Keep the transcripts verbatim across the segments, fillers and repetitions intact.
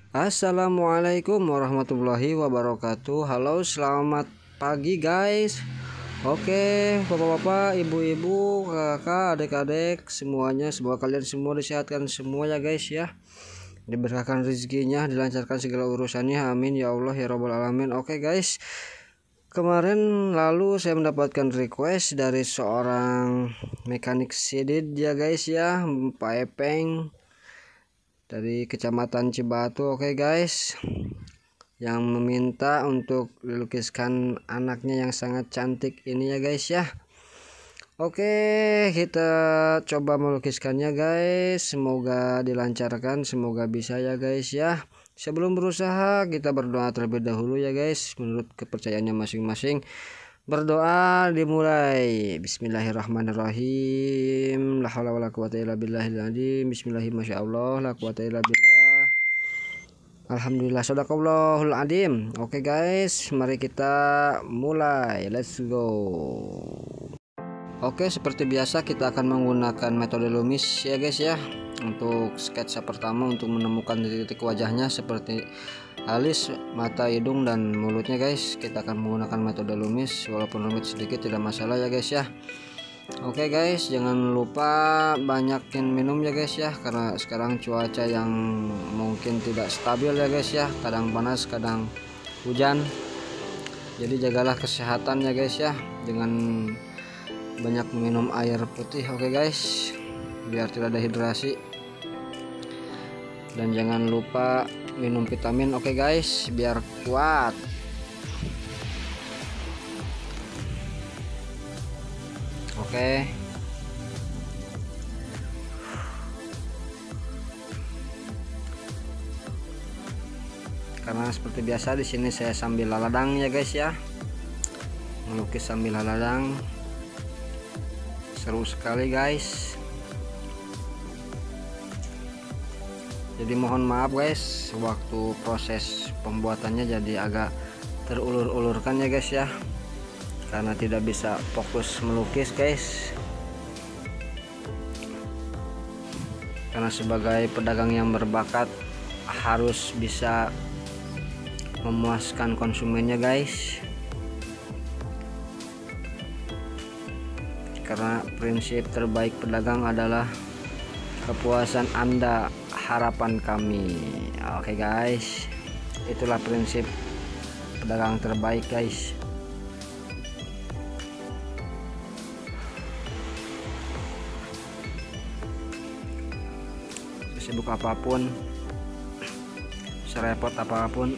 Assalamualaikum warahmatullahi wabarakatuh. Halo, selamat pagi guys. Oke, bapak-bapak, ibu-ibu, kakak, adik-adik, semuanya, semoga kalian semua disehatkan semua ya guys ya. Diberkahkan rezekinya, dilancarkan segala urusannya, amin ya Allah ya robbal alamin. Oke guys, kemarin lalu saya mendapatkan request dari seorang mekanik sidit ya guys ya, Pak Epeng dari Kecamatan Cibatu. Oke guys, yang meminta untuk dilukiskan anaknya yang sangat cantik ini ya guys ya. Oke, kita coba melukiskannya guys, semoga dilancarkan, semoga bisa ya guys ya. Sebelum berusaha kita berdoa terlebih dahulu ya guys, menurut kepercayaannya masing-masing. Berdoa dimulai. Bismillahirrahmanirrahim. La haula wala quwata illa billahil azim. Bismillahirrahmanirrahim. Masyaallah, la quwata illa billah. Alhamdulillah, shadaqallahul azim. Oke guys, mari kita mulai. Let's go. Oke, seperti biasa kita akan menggunakan metode Loomis ya guys ya. Untuk sketsa pertama, untuk menemukan titik-titik wajahnya seperti alis, mata, hidung, dan mulutnya guys, kita akan menggunakan metode Loomis. Walaupun rumit sedikit tidak masalah ya guys ya. Oke guys, jangan lupa banyakin minum ya guys ya, karena sekarang cuaca yang mungkin tidak stabil ya guys ya, kadang panas kadang hujan. Jadi jagalah kesehatan ya guys ya, dengan banyak minum air putih. Oke guys, biar tidak dehidrasi. Dan jangan lupa minum vitamin. Oke guys, biar kuat. Oke, karena seperti biasa di sini saya sambil laladang ya guys ya, melukis sambil laladang, seru sekali guys. Jadi mohon maaf guys, waktu proses pembuatannya jadi agak terulur-ulurkan ya guys ya, karena tidak bisa fokus melukis guys. Karena sebagai pedagang yang berbakat harus bisa memuaskan konsumennya guys. Karena prinsip terbaik pedagang adalah kepuasan Anda, harapan kami. Oke guys, itulah prinsip pedagang terbaik guys. Sibuk apapun, serepot apapun,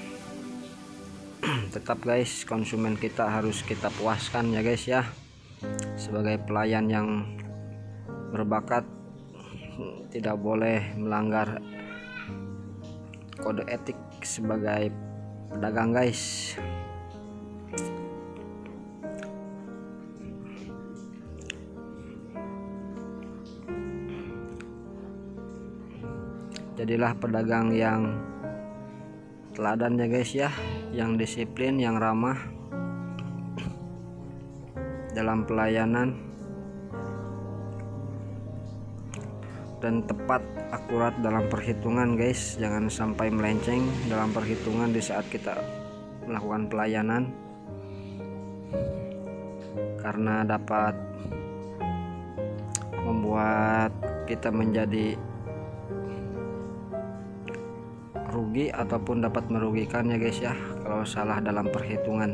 tetap guys konsumen kita harus kita puaskan ya guys ya. Sebagai pelayan yang berbakat tidak boleh melanggar kode etik sebagai pedagang guys. Jadilah pedagang yang teladan ya guys ya, yang disiplin, yang ramah dalam pelayanan, dan tepat akurat dalam perhitungan guys. Jangan sampai melenceng dalam perhitungan di saat kita melakukan pelayanan, karena dapat membuat kita menjadi rugi ataupun dapat merugikan ya guys ya, kalau salah dalam perhitungan.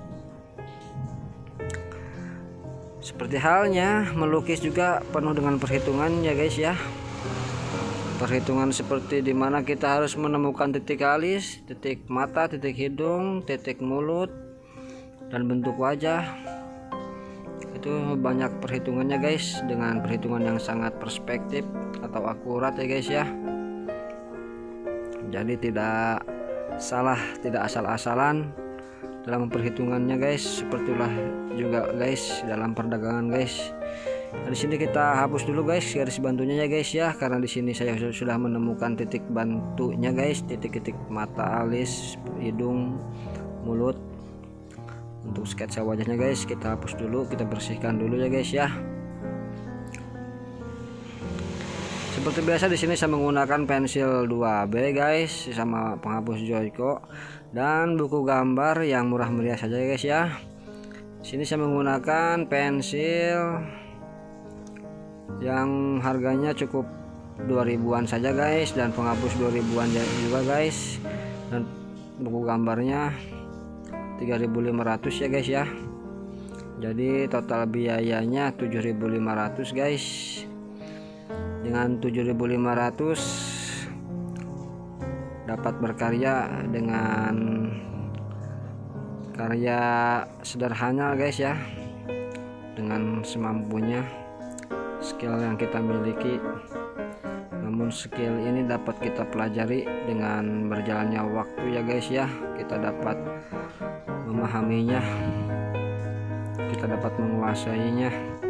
Seperti halnya melukis juga penuh dengan perhitungan ya guys ya. Perhitungan seperti dimana kita harus menemukan titik alis, titik mata, titik hidung, titik mulut, dan bentuk wajah. Itu banyak perhitungannya guys, dengan perhitungan yang sangat perspektif atau akurat ya guys ya. Jadi tidak salah, tidak asal-asalan dalam perhitungannya guys. Sepertilah juga guys dalam perdagangan guys. Nah, di sini kita hapus dulu guys garis bantunya ya guys ya, karena di sini saya sudah menemukan titik bantunya guys, titik-titik mata, alis, hidung, mulut. Untuk sketsa wajahnya guys kita hapus dulu, kita bersihkan dulu ya guys ya. Seperti biasa di sini saya menggunakan pensil dua B guys, sama penghapus Joico dan buku gambar yang murah meriah saja ya guys ya. Sini saya menggunakan pensil yang harganya cukup dua ribuan saja guys, dan penghapus dua ribuan juga guys, dan buku gambarnya tiga ribu lima ratus ya guys ya. Jadi total biayanya tujuh ribu lima ratus guys. Dengan tujuh ribu lima ratus dapat berkarya dengan karya sederhana guys ya, dengan semampunya skill yang kita miliki. Namun skill ini dapat kita pelajari dengan berjalannya waktu ya guys ya. Kita dapat memahaminya, kita dapat menguasainya.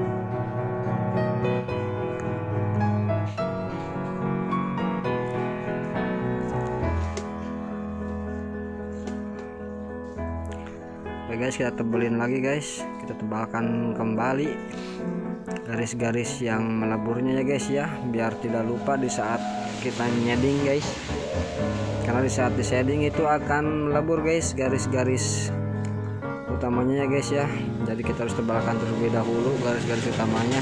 Oke guys, kita tebelin lagi guys, kita tebalkan kembali garis-garis yang meleburnya ya guys ya, biar tidak lupa di saat kita shading guys, karena di saat di shading itu akan melebur guys garis-garis utamanya ya guys ya. Jadi kita harus tebalkan terlebih dahulu garis-garis utamanya.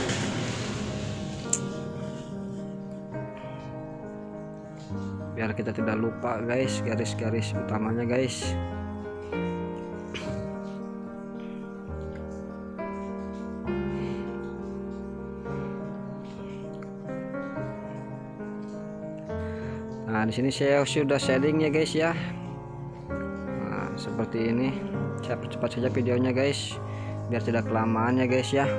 Biar kita tidak lupa guys garis-garis utamanya guys. Nah, di sini saya sudah shading ya guys ya. Nah, seperti ini. Saya percepat saja videonya guys, biar tidak kelamaan ya guys ya.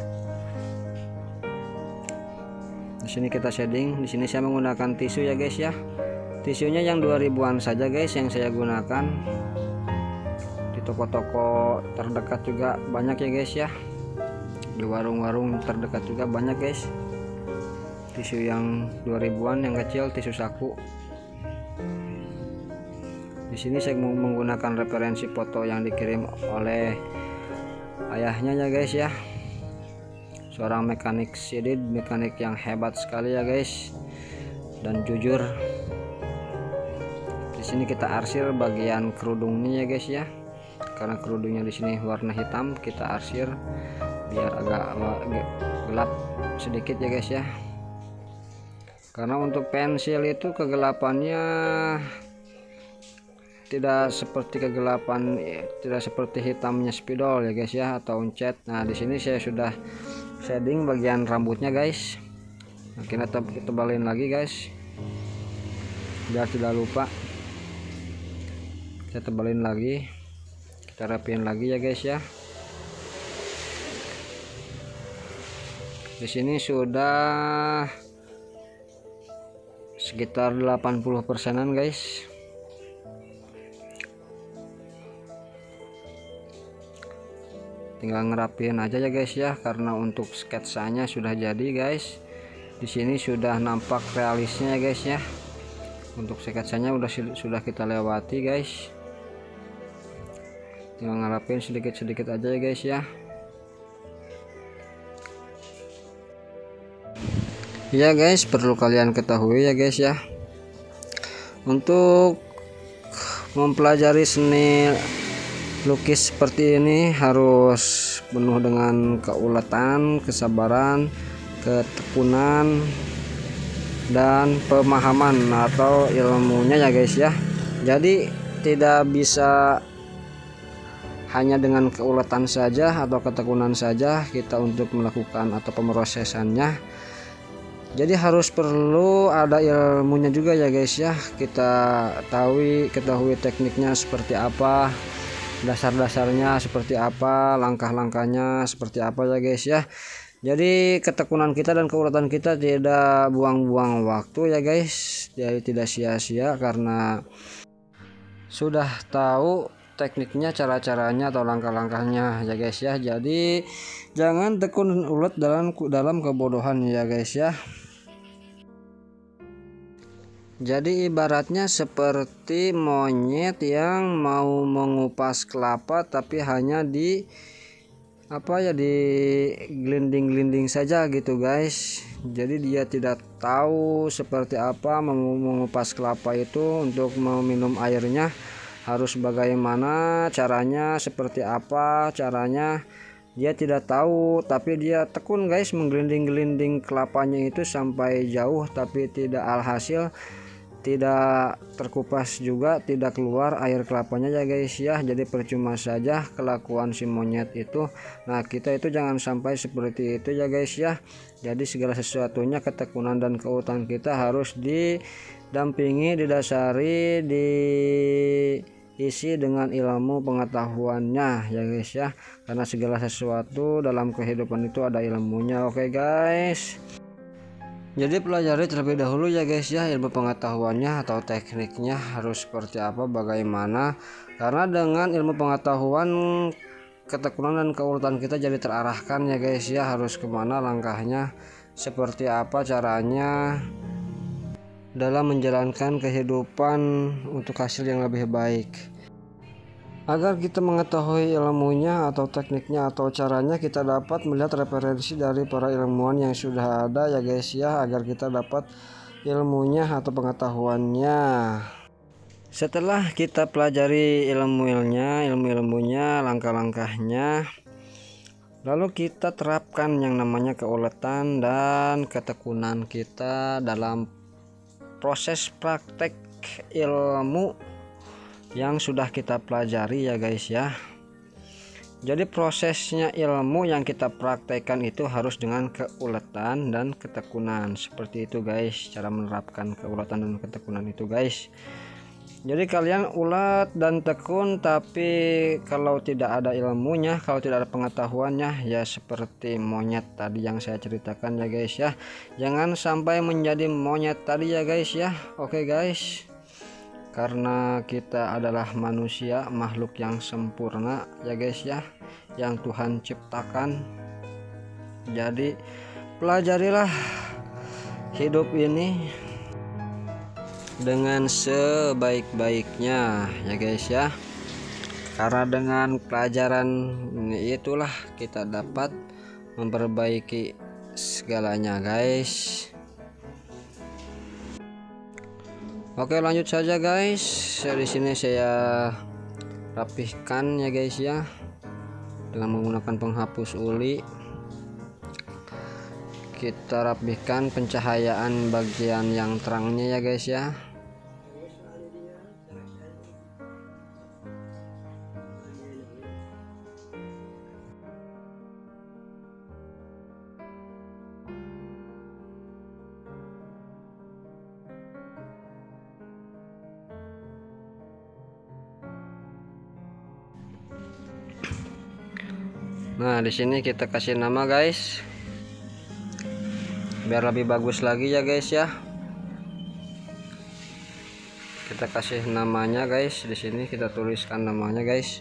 Di sini kita shading. Di sini saya menggunakan tisu ya guys ya. Tisunya yang dua ribuan saja guys yang saya gunakan. Di toko-toko terdekat juga banyak ya guys ya. Di warung-warung terdekat juga banyak guys. Tisu yang dua ribuan yang kecil, tisu saku. Di sini saya menggunakan referensi foto yang dikirim oleh ayahnya ya guys ya. Seorang mekanik sidid, mekanik yang hebat sekali ya guys, dan jujur. Di sini kita arsir bagian kerudungnya ya guys ya. Karena kerudungnya di sini warna hitam, kita arsir biar agak gelap sedikit ya guys ya. Karena untuk pensil itu kegelapannya tidak seperti kegelapan, tidak seperti hitamnya spidol ya guys ya, atau cat. Nah, di sini saya sudah shading bagian rambutnya guys. Nah, kita tebalin lagi guys, biar tidak lupa. Kita tebalin lagi, kita rapiin lagi ya guys ya. Di sini sudah sekitar delapan puluh persenan guys. Tinggal ngerapin aja ya guys ya, karena untuk sketsanya sudah jadi guys. Di sini sudah nampak realisnya ya guys ya. Untuk sketsanya udah sudah kita lewati guys. Tinggal ngerapin sedikit-sedikit aja ya guys ya. Ya guys, perlu kalian ketahui ya guys ya, untuk mempelajari seni lukis seperti ini harus penuh dengan keuletan, kesabaran, ketekunan, dan pemahaman atau ilmunya ya guys ya. Jadi tidak bisa hanya dengan keuletan saja atau ketekunan saja kita untuk melakukan atau pemrosesannya. Jadi harus perlu ada ilmunya juga ya guys ya. Kita tahu ketahui tekniknya seperti apa, dasar-dasarnya seperti apa, langkah-langkahnya seperti apa ya guys ya. Jadi ketekunan kita dan keuletan kita tidak buang-buang waktu ya guys. Jadi tidak sia-sia karena sudah tahu tekniknya, cara-caranya atau langkah-langkahnya ya guys ya. Jadi jangan tekun ulet dalam dalam kebodohan ya guys ya. Jadi ibaratnya seperti monyet yang mau mengupas kelapa tapi hanya di apa ya, di glinding-glinding saja gitu guys. Jadi dia tidak tahu seperti apa mengupas kelapa itu untuk meminum airnya, harus bagaimana caranya, seperti apa caranya, dia tidak tahu. Tapi dia tekun guys menggelinding-gelinding kelapanya itu sampai jauh, tapi tidak alhasil, tidak terkupas juga, tidak keluar air kelapanya ya guys ya. Jadi percuma saja kelakuan si monyet itu. Nah kita itu jangan sampai seperti itu ya guys ya. Jadi segala sesuatunya, ketekunan dan keuletan kita harus didampingi, didasari, diisi dengan ilmu pengetahuannya ya guys ya. Karena segala sesuatu dalam kehidupan itu ada ilmunya. Oke guys, jadi pelajari terlebih dahulu ya guys ya, ilmu pengetahuannya atau tekniknya harus seperti apa, bagaimana. Karena dengan ilmu pengetahuan, ketekunan dan keuletan kita jadi terarahkan ya guys ya, harus kemana langkahnya, seperti apa caranya dalam menjalankan kehidupan untuk hasil yang lebih baik. Agar kita mengetahui ilmunya atau tekniknya atau caranya, kita dapat melihat referensi dari para ilmuwan yang sudah ada ya guys ya, agar kita dapat ilmunya atau pengetahuannya. Setelah kita pelajari ilmu-ilmunya, ilmu-ilmunya, langkah-langkahnya, lalu kita terapkan yang namanya keuletan dan ketekunan kita dalam proses praktek ilmu yang sudah kita pelajari ya guys ya. Jadi prosesnya ilmu yang kita praktekkan itu harus dengan keuletan dan ketekunan, seperti itu guys, cara menerapkan keuletan dan ketekunan itu guys. Jadi kalian ulet dan tekun, tapi kalau tidak ada ilmunya, kalau tidak ada pengetahuannya, ya seperti monyet tadi yang saya ceritakan ya guys ya. Jangan sampai menjadi monyet tadi ya guys ya. Oke guys, karena kita adalah manusia, makhluk yang sempurna ya guys ya, yang Tuhan ciptakan. Jadi pelajarilah hidup ini dengan sebaik-baiknya ya guys ya. Karena dengan pelajaran itulah kita dapat memperbaiki segalanya guys. Oke lanjut saja guys. Di sini saya rapihkan ya guys ya, dengan menggunakan penghapus uli. Kita rapihkan pencahayaan bagian yang terangnya ya guys ya. Nah di sini kita kasih nama guys, biar lebih bagus lagi ya guys ya. Kita kasih namanya guys, di sini kita tuliskan namanya guys.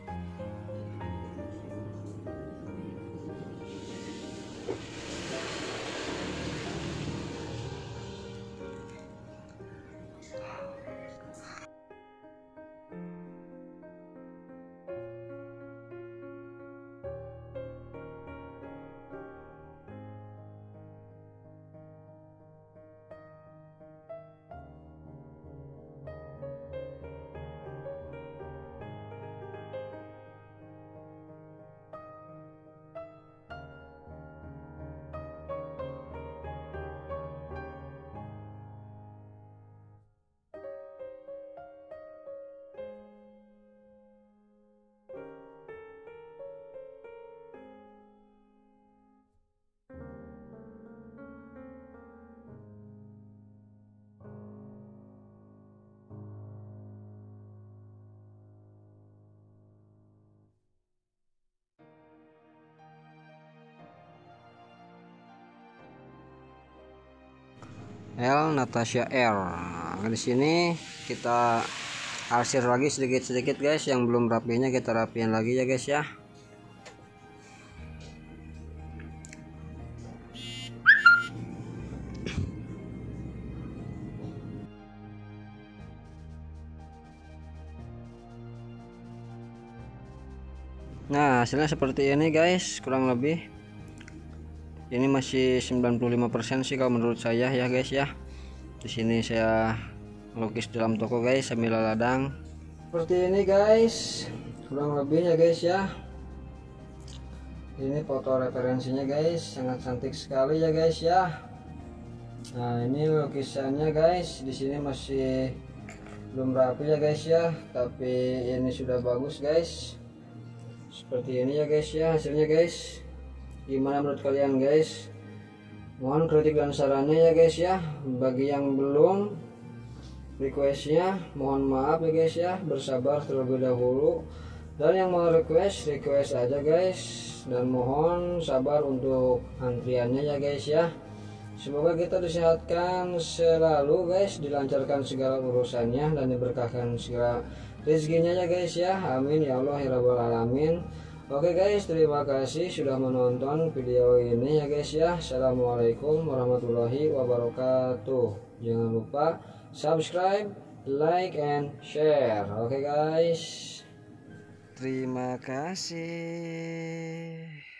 L Natasha R. Nah, di sini kita arsir lagi sedikit-sedikit guys, yang belum rapinya kita rapiin lagi ya guys ya. Nah, hasilnya seperti ini guys, kurang lebih. Ini masih sembilan puluh lima persen sih kalau menurut saya ya guys ya. Di sini saya melukis dalam toko guys sambil ladang. Seperti ini guys, kurang lebih ya guys ya. Ini foto referensinya guys, sangat cantik sekali ya guys ya. Nah, ini lukisannya guys, di sini masih belum rapi ya guys ya, tapi ini sudah bagus guys. Seperti ini ya guys ya hasilnya guys. Gimana menurut kalian guys? Mohon kritik dan sarannya ya guys ya. Bagi yang belum requestnya mohon maaf ya guys ya, bersabar terlebih dahulu. Dan yang mau request request aja guys, dan mohon sabar untuk antriannya ya guys ya. Semoga kita disehatkan selalu guys, dilancarkan segala urusannya dan diberkahkan segala rezekinya ya guys ya. Amin ya Allah ya rabbal alamin. Oke guys, terima kasih sudah menonton video ini ya guys ya. Assalamualaikum warahmatullahi wabarakatuh. Jangan lupa subscribe, like and share. Oke guys, terima kasih.